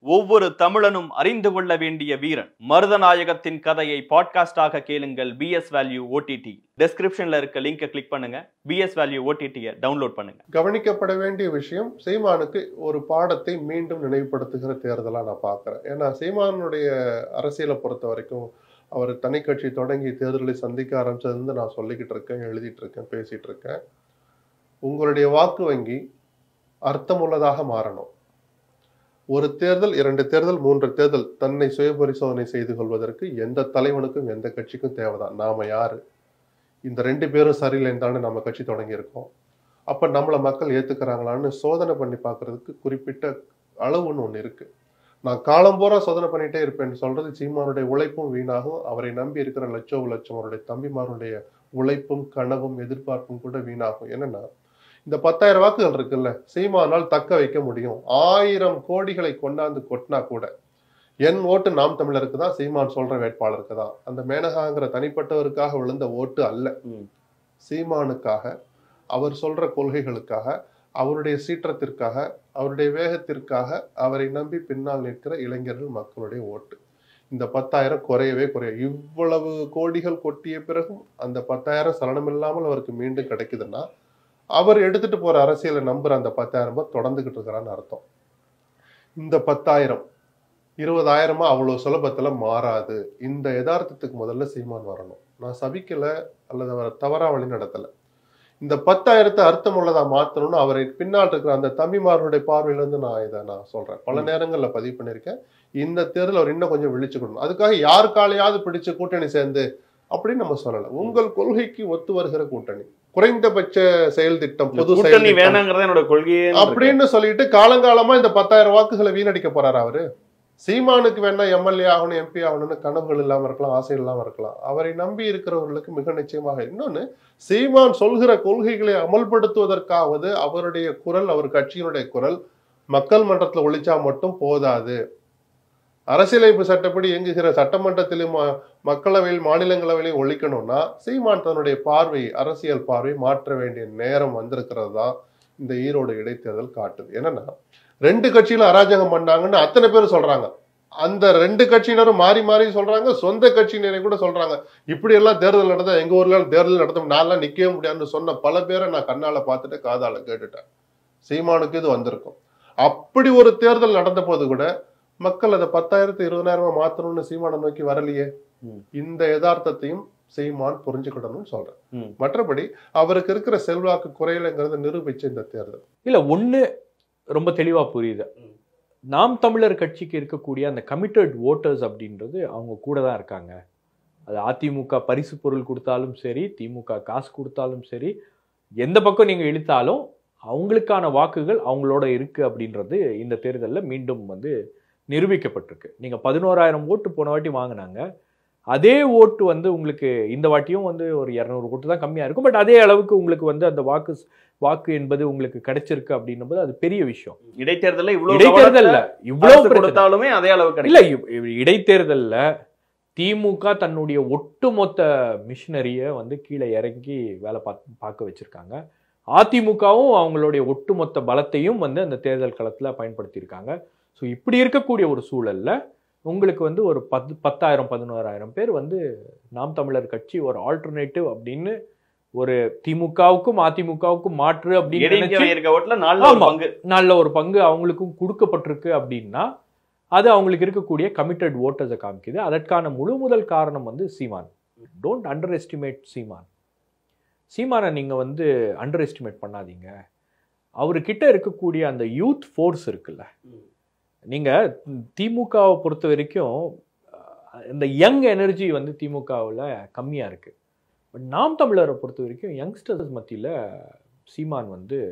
ஒவ்வொரு தமிழனும் அறிந்து கொள்ள வேண்டிய வீரன் மருதநாயகத்தின் கதையை பாட்காஸ்டாக கேளுங்கள். பிஎஸ் வேல்யூ ஓடிடி டிஸ்கிரிப்ஷன்ல இருக்க லிங்கை கிளிக் பண்ணுங்க. பிஎஸ் வேல்யூ ஓடிடியை டவுன்லோட் பண்ணுங்க. கவனிக்கப்பட வேண்டிய விஷயம், சீமானுக்கு ஒரு பாடத்தை மீண்டும் நினைவுபடுத்துகிற தேர்தலா நான் பார்க்கிறேன். ஏன்னா சீமானுடைய அரசியலை பொறுத்த வரைக்கும் அவர் தனி கட்சி தொடங்கி தேர்தலை சந்திக்க ஆரம்பிச்சதுலேருந்து நான் சொல்லிக்கிட்டு இருக்கேன், எழுதிட்டு இருக்கேன், பேசிட்டு இருக்கேன். உங்களுடைய வாக்கு வங்கி அர்த்தமுள்ளதாக மாறணும். ஒரு தேர்தல், 2 தேர்தல், 3 தேர்தல் தன்னை சுய பரிசோதனை செய்து கொள்வதற்கு எந்த தலைவனுக்கும் எந்த கட்சிக்கும் தேவைதான். நாம யாரு, இந்த 2 பேரும் சரியில்லைன்னு தானே நம்ம கட்சி தொடங்கி இருக்கோம். அப்ப நம்மளை மக்கள் ஏத்துக்கிறாங்களான்னு சோதனை பண்ணி பார்க்கறதுக்கு குறிப்பிட்ட அளவுன்னு ஒண்ணு இருக்கு. நான் காலம் பூரா சோதனை பண்ணிட்டே இருப்பேன்னு சொல்றது சீமானுடைய உழைப்பும் வீணாகும். அவரை நம்பி இருக்கிற லட்சம் அவருடைய தம்பிமாருடைய உழைப்பும் கனவும் எதிர்பார்ப்பும் கூட வீணாகும். என்னன்னா, இந்த 10,000 வாக்குகள் இருக்குல்ல, சீமானால் தக்க வைக்க முடியும். 1000 கோடிகளை கொண்டாந்து கொட்டினா கூட என் ஓட்டு நாம் தமிழருக்கு தான், சீமான் சொல்ற வேட்பாளருக்கு தான். அந்த மேனகாங்கிற தனிப்பட்டவருக்காக விழுந்த ஓட்டு அல்ல, சீமானுக்காக, அவர் சொல்ற கொள்கைகளுக்காக, அவருடைய சீற்றத்திற்காக, அவருடைய வேகத்திற்காக அவரை நம்பி பின்னால் நிற்கிற இளைஞர்கள் மக்களுடைய ஓட்டு. இந்த 10,000 குறையவே குறைய. இவ்வளவு கோடிகள் கொட்டிய பிறகும் அந்த 10,000 சலனமில்லாமல் அவருக்கு மீண்டும் கிடைக்குதுன்னா, அவர் எடுத்துட்டு போற அரசியலை நம்புற அந்த 10,000 பேர் தொடர்ந்துகிட்டு இருக்கிறான்னு அர்த்தம். இந்த 10,000 20,000 அவ்வளவு சுலபத்துல மாறாது. இந்த யதார்த்தத்துக்கு முதல்ல சீமான் வரணும். நான் சபிக்கல அல்லது அவரை தவறா வழி நடத்தல. இந்த 10,000 அர்த்தம் உள்ளதா மாத்தணும்னு அவரை பின்னால் இருக்கிற அந்த தம்பிமார்களுடைய பார்வையில இருந்து நான் சொல்றேன். பல நேரங்கள்ல பதிவு பண்ணிருக்கேன். இந்த தேர்தல் அவர் இன்னும் கொஞ்சம் விழிச்சுக்கணும். அதுக்காக யாருக்காலையாவது பிடிச்சு கூட்டணி சேர்ந்து அப்படின்னு நம்ம சொல்லல. உங்கள் கொள்கைக்கு ஒத்து வருகிற கூட்டணி, குறைந்தபட்ச செயல் திட்டம், பொது கூட்டணி வேணாங்கிறத என்னோட கொள்கையே அப்படின்னு சொல்லிட்டு காலங்காலமா இந்த 10,000 வாக்குகளை வீணடிக்க போறாரு அவரு. சீமானுக்கு வேணா எம்எல்ஏ ஆகணும், எம்பி ஆகணும்னு கனவுகள் இல்லாம இருக்கலாம், ஆசை இல்லாம இருக்கலாம். அவரை நம்பி இருக்கிறவர்களுக்கு மிக நிச்சயமாக. இன்னொன்னு, சீமான் சொல்கிற கொள்கைகளை அமல்படுத்துவதற்காவது அவருடைய குரல், அவர் கட்சியினுடைய குரல் மக்கள் மன்றத்துல ஒழிச்சா மட்டும் போதாது. அரசியலமைப்பு சட்டப்படி இயங்குகிற சட்டமன்றத்திலும் மக்களவையில் மாநிலங்களவையிலும் ஒழிக்கணும்னா சீமான் தன்னுடைய பார்வை, அரசியல் பார்வை மாற்ற வேண்டிய நேரம் வந்திருக்கிறது தான் இந்த ஈரோடு இடைத்தேர்தல் காட்டுது. என்னன்னா, 2 கட்சியிலும் அராஜகம் பண்ணாங்கன்னு அத்தனை பேரும் சொல்றாங்க. அந்த 2 கட்சியினரும் மாறி மாறி சொல்றாங்க, சொந்த கட்சியினரை கூட சொல்றாங்க. இப்படி எல்லாம் தேர்தல் நடந்தா எங்க ஊர்ல தேர்தல் நடத்தும், நான்லாம் நிக்கவே முடியாதுன்னு சொன்ன பல பேரை நான் கண்ணால பார்த்துட்டு காதால கேட்டுட்டேன். சீமானுக்கு இது வந்திருக்கும். அப்படி ஒரு தேர்தல் நடந்த போது கூட மக்கள் அதை 10,000 20,000 மாத்தணும்னு சீமானை நோக்கி வரலையே. இந்த யதார்த்தத்தையும் சீமான் புரிஞ்சுக்கிடணும்னு சொல்றேன். மற்றபடி அவருக்கு இருக்கிற செல்வாக்கு குறையலைங்கிறத நிரூபிச்ச இந்த தேர்தல் இல்ல. ஒண்ணு ரொம்ப தெளிவா புரியுது. நாம் தமிழர் கட்சிக்கு இருக்கக்கூடிய அந்த கமிட்டட் ஓட்டர்ஸ் அப்படின்றது அவங்க கூட தான் இருக்காங்க. அது அதிமுக பரிசு பொருள் கொடுத்தாலும் சரி, திமுக காசு கொடுத்தாலும் சரி, எந்த பக்கம் நீங்க இழுத்தாலும் அவங்களுக்கான வாக்குகள் அவங்களோட இருக்கு அப்படின்றது இந்த தேர்தலில் மீண்டும் நிரூபிக்கப்பட்டிருக்கு. நீங்கள் 11,000 ஓட்டு போன வாட்டி வாங்கினாங்க. அதே ஓட்டு உங்களுக்கு இந்த வாட்டியும் ஒரு 200 ஓட்டு தான் கம்மியாக இருக்கும். பட் அதே அளவுக்கு உங்களுக்கு அந்த வாக்கு என்பது உங்களுக்கு கிடைச்சிருக்கு அப்படின்னும் போது அது பெரிய விஷயம். இடைத்தேர்தலில் இவ்வளவு கொடுத்தாலுமே அதே அளவுக்கு இல்லை. இடைத்தேர்தலில் திமுக தன்னுடைய ஒட்டுமொத்த மிஷினரியை கீழே இறங்கி வேலை பார்க்க வச்சிருக்காங்க. அதிமுகவும் அவங்களுடைய ஒட்டுமொத்த பலத்தையும் அந்த தேர்தல் களத்தில் பயன்படுத்தியிருக்காங்க. ஸோ இப்படி இருக்கக்கூடிய ஒரு சூழல்ல உங்களுக்கு ஒரு 10,000 11,000 பேர் நாம் தமிழர் கட்சி ஒரு ஆல்டர்னேட்டிவ் அப்படின்னு ஒரு திமுகவுக்கும் அதிமுகவுக்கும் மாற்று அப்படின்னு நல்ல ஒரு பங்கு அவங்களுக்கும் கொடுக்கப்பட்டிருக்கு அப்படின்னா அது அவங்களுக்கு இருக்கக்கூடிய கமிட்டட் ஓட்டர்ஸை காமிக்குது. அதற்கான முதல் காரணம் Seeman. Don't underestimate Seeman. சீமானை நீங்க அண்டர் எஸ்டிமேட் பண்ணாதீங்க. அவர்கிட்ட இருக்கக்கூடிய அந்த யூத் ஃபோர்ஸ் இருக்குல்ல, நீங்க திமுகவை பொறுத்த வரைக்கும் இந்த யங் எனர்ஜி திமுகவில் கம்மியா இருக்கு. பட் நாம் தமிழரை பொறுத்த வரைக்கும் யங்ஸ்டர்ஸ் மத்தியில் சீமான்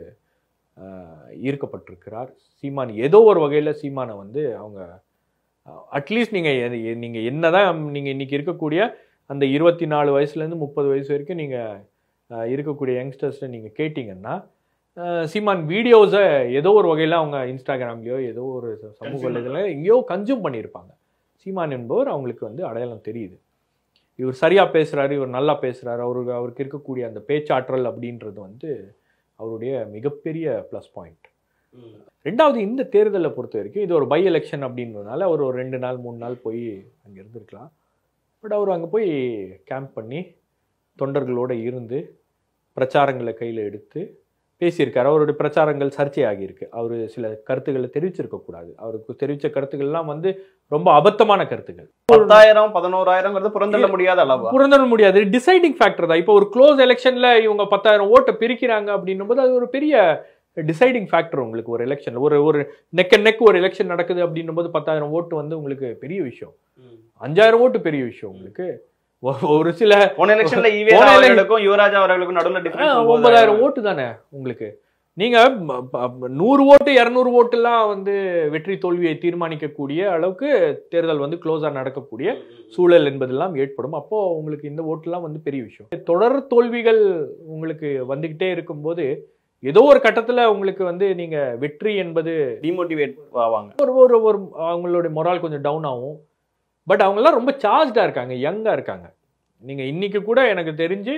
ஈர்க்கப்பட்டிருக்கிறார். சீமான் ஏதோ ஒரு வகையில் சீமானை அவங்க அட்லீஸ்ட் நீங்கள் என்னதான் நீங்கள் இன்னைக்கு இருக்கக்கூடிய அந்த 24 வயசுலேருந்து 30 வயசு வரைக்கும் நீங்கள் இருக்கக்கூடிய யங்ஸ்டர்ஸை நீங்கள் கேட்டிங்கன்னா சீமான் வீடியோஸை ஏதோ ஒரு வகையில் அவங்க இன்ஸ்டாகிராம்லேயோ ஏதோ ஒரு சமூக வலைதளம் எங்கேயோ கன்சியூம் பண்ணியிருப்பாங்க. சீமான் என்பவர் அவங்களுக்கு அடையாளம் தெரியுது. இவர் சரியாக பேசுகிறாரு, இவர் நல்லா பேசுகிறாரு, அவருக்கு இருக்கக்கூடிய அந்த பேச்சாற்றல் அப்படின்றது அவருடைய மிகப்பெரிய ப்ளஸ் பாயிண்ட். ரெண்டாவது, இந்த தேர்தலை பொறுத்த வரைக்கும் இது ஒரு பை எலெக்ஷன் அப்படின்றதுனால அவர் ஒரு 2 நாள் 3 நாள் போய் அங்கே இருந்திருக்கலாம். பட் அவர் அங்கே போய் கேம்ப் பண்ணி தொண்டர்களோடு இருந்து பிரச்சாரங்களை கையில் எடுத்து பேசியிருக்காரு. அவருடைய பிரச்சாரங்கள் சர்ச்சையாகியிருக்கு. அவர் சில கருத்துக்களை தெரிவிச்சிருக்கக்கூடாது. அவருக்கு தெரிவித்த கருத்துக்கள்லாம் வந்து ரொம்ப அபத்தமான கருத்துக்கள். 10,000 11,000 புறந்தள்ள முடியாத அளவு, புறந்தள்ள முடியாது. டிசைடிங் ஃபேக்டர் தான். இப்போ ஒரு க்ளோஸ் எலெக்ஷன்ல இவங்க 10,000 ஓட்டை பிரிக்கிறாங்க அப்படின்னும் போது அது ஒரு பெரிய டிசைடிங் ஃபேக்டர் உங்களுக்கு ஒரு எலெக்ஷன். ஒரு நெக் அண்ட் நெக் ஒரு எலெக்ஷன் நடக்குது அப்படின்னும் போது 10,000 ஓட்டு வந்து உங்களுக்கு பெரிய விஷயம். 5,000 ஓட்டு பெரிய விஷயம் உங்களுக்கு. ஒரு சில போன எலெக்ஷன்ல ஈவேராவுக்கும் யுவராஜ் அவர்களுக்கும் நடுவுல டிஃபரன்ஸ் 9,000 ஓட்டு தானே உங்களுக்கு. நீங்க 100 ஓட்டு 200 ஓட்டு எல்லாம் வந்து வெற்றி தோல்வியை தீர்மானிக்கக்கூடிய அளவுக்கு தேர்தல் வந்து க்ளோஸா நடக்கக்கூடிய சூழல் என்பதெல்லாம் ஏற்படும். அப்போ உங்களுக்கு இந்த ஓட்டுலாம் வந்து பெரிய விஷயம். தொடர் தோல்விகள் உங்களுக்கு வந்துகிட்டே இருக்கும்போது ஏதோ ஒரு கட்டத்துல உங்களுக்கு வந்து நீங்க வெற்றி என்பது டிமோட்டிவேட் ஆவாங்க. ஒரு அவங்களுடைய மொரால் கொஞ்சம் டவுன் ஆகும். பட் அவங்கெல்லாம் ரொம்ப சார்ஜ்டா இருக்காங்க, யங்கா இருக்காங்க. நீங்க இன்னைக்கு கூட எனக்கு தெரிஞ்சு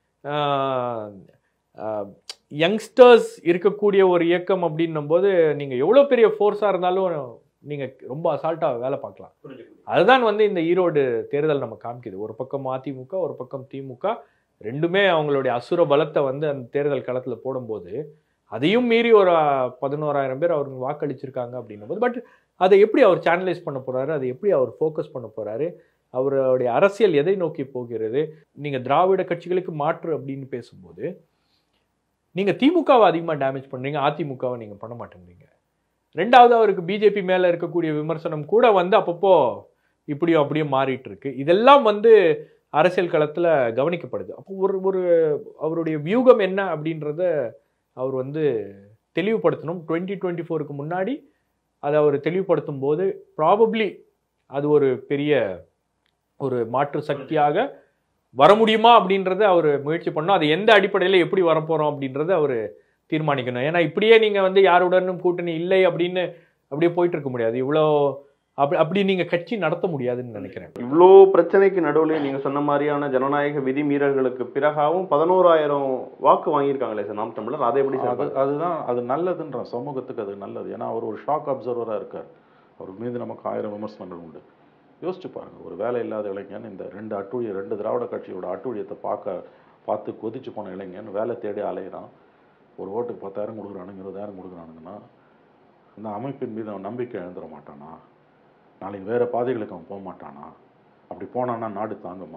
யங்ஸ்டர்ஸ் இருக்கக்கூடிய ஒரு இயக்கம் அப்படின்னும் போது நீங்க எவ்வளவு பெரிய ஃபோர்ஸா இருந்தாலும் நீங்க ரொம்ப அசால்ட்டா வேலை பார்க்கலாம். அதுதான் வந்து இந்த ஈரோடு தேர்தல் நம்ம காமிக்குது. ஒரு பக்கம் அதிமுக, ஒரு பக்கம் திமுக, ரெண்டுமே அவங்களுடைய அசுர பலத்தை வந்து அந்த தேர்தல் களத்துல போடும்போது அதையும் மீறி ஒரு 11,000 பேர் அவருக்கு வாக்களிச்சிருக்காங்க அப்படின்னும் போது, பட் அதை எப்படி அவர் சேனலைஸ் பண்ண போறாரு, அதை எப்படி அவர் ஃபோக்கஸ் பண்ண போறாரு, அவருடைய அரசியல் எதை நோக்கி போகிறது. நீங்க திராவிட கட்சிகளுக்கு மாற்று அப்படின்னு பேசும்போது நீங்க திமுகவை அதிகமாக டேமேஜ் பண்றீங்க, அதிமுகவை நீங்க பண்ண மாட்டேங்கிறீங்க. ரெண்டாவது, அவருக்கு பிஜேபி மேல இருக்கக்கூடிய விமர்சனம் கூட வந்து அப்பப்போ இப்படியும் அப்படியும் மாறிட்டு இருக்கு. இதெல்லாம் வந்து அரசியல் களத்துல கவனிக்கப்படுது. அப்போ ஒரு அவருடைய வியூகம் என்ன அப்படின்றத அவர் வந்து தெளிவுபடுத்தணும். 2024க்கு முன்னாடி அதை அவர் தெளிவுபடுத்தும் போது ப்ராபப்ளி அது ஒரு பெரிய ஒரு மாற்று சக்தியாக வர முடியுமா அப்படின்றத அவர் முயற்சி பண்ணணும். அது எந்த அடிப்படையில் எப்படி வரப்போறோம் அப்படின்றத அவர் தீர்மானிக்கணும். ஏன்னா இப்படியே நீங்க வந்து யாருடனும் கூட்டணி இல்லை அப்படின்னு அப்படியே போயிட்டு இருக்க முடியாது. இவ்வளோ அப்படி நீங்க கட்சி நடத்த முடியாதுன்னு நினைக்கிறேன். இவ்வளோ பிரச்சனைக்கு நடுவில் நீங்க சொன்ன மாதிரியான ஜனநாயக விதிமீறல்களுக்கு பிறகாவும் 11,000 வாக்கு வாங்கியிருக்காங்களே சார் நாம் தமிழர். அதை எப்படி சார்? அதுதான் அது நல்லதுன்ற சமூகத்துக்கு அது நல்லது. ஏன்னா அவர் ஒரு ஷாக் அப்சர்வராக இருக்கார். அவர் மீது நமக்கு 1000 விமர்சனங்கள் உண்டு. யோசிச்சு பாருங்க, ஒரு வேலை இல்லாத இளைஞன் இந்த 2 திராவிட கட்சியோட அட்டூழியத்தை பார்த்து கொதிச்சு போன இளைஞன் வேலை தேடி அலையிறான். ஒரு ஓட்டுக்கு 10,000 கொடுக்குறானுங்க, 20,000 கொடுக்குறானுங்கன்னா அந்த அமைப்பின் மீது அவன் நம்பிக்கை இழந்துட மாட்டானா? நாளைக்கு வேறு பாதைகளுக்கு அவன் போக மாட்டானா? அப்படி போனான்னா நாடு தாங்குமா?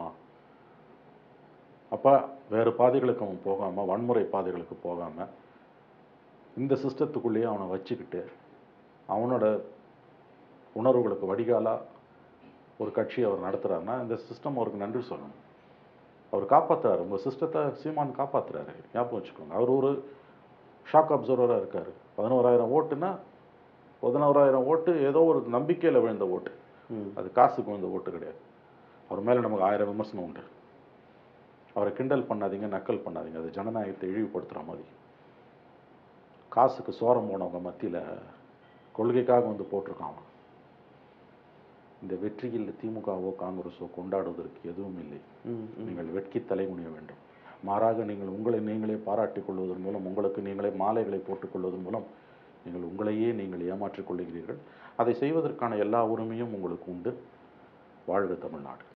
அப்போ வேறு பாதைகளுக்கு அவன் போகாமல், வன்முறை பாதைகளுக்கு போகாமல் இந்த சிஸ்டத்துக்குள்ளேயே அவனை வச்சுக்கிட்டு அவனோட உணர்வுகளுக்கு வடிகாலாக ஒரு கட்சி அவர் நடத்துகிறாருன்னா இந்த சிஸ்டம் அவருக்கு நன்றி சொல்லணும். அவர் காப்பாற்றுறாரு, உங்கள் சிஸ்டத்தை சீமான் காப்பாற்றுறாரு. ஞாபகம் வச்சுக்கோங்க. அவர் ஒரு ஷாக் அப்சர்வராக இருக்கார். 11,000 ஓட்டுன்னா 11,000 ஓட்டு ஏதோ ஒரு நம்பிக்கையில் விழுந்த ஓட்டு, அது காசுக்கு விழுந்த ஓட்டு கிடையாது. அவர் மேலே நமக்கு 1000 விமர்சனம் உண்டு. அவரை கிண்டல் பண்ணாதீங்க, நக்கல் பண்ணாதீங்க, அது ஜனநாயகத்தை இழிவுபடுத்துகிற மாதிரி. காசுக்கு சோரம் போனவங்க மத்தியில் கொள்கைக்காக வந்து போட்டிருக்காங்க. இந்த வெற்றியில் திமுகவோ காங்கிரஸோ கொண்டாடுவதற்கு எதுவும் இல்லை. நீங்கள் வெட்கி தலைகுனிய வேண்டும். மாறாக நீங்கள் உங்களை நீங்களே பாராட்டிக் கொள்வதன் மூலம், உங்களுக்கு நீங்களே மாலைகளை போட்டுக்கொள்வதன் மூலம் நீங்கள் உங்களையே நீங்கள் ஏமாற்றிக் கொள்ளுகிறீர்கள். அதை செய்வதற்கான எல்லா உரிமையும் உங்களுக்கு உண்டு. வாழ்க தமிழ்நாடு.